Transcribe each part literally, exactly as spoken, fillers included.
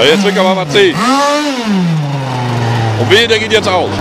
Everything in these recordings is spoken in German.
Ja, jetzt drück aber mal zehn. Und wehe, der geht jetzt aus.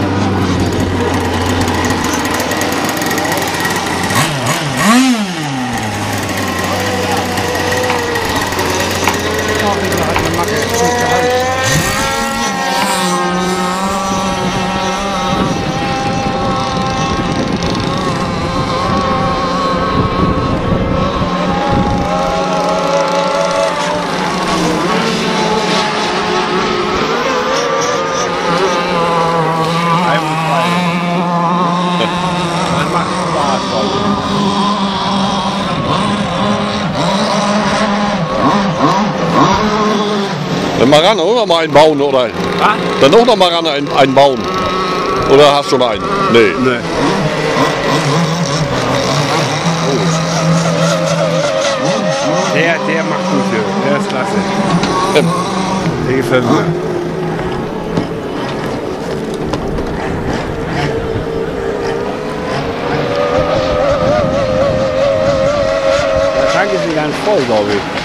Dann mal ran, auch noch mal einen bauen, oder? Was? Dann auch noch mal ran einen, einen bauen. Oder hast du schon einen? Nee. Nee. Der, der macht gut hier. Der ist klasse. Ja. Der gefällt mir. Der Tank ist nicht ganz voll, glaube ich.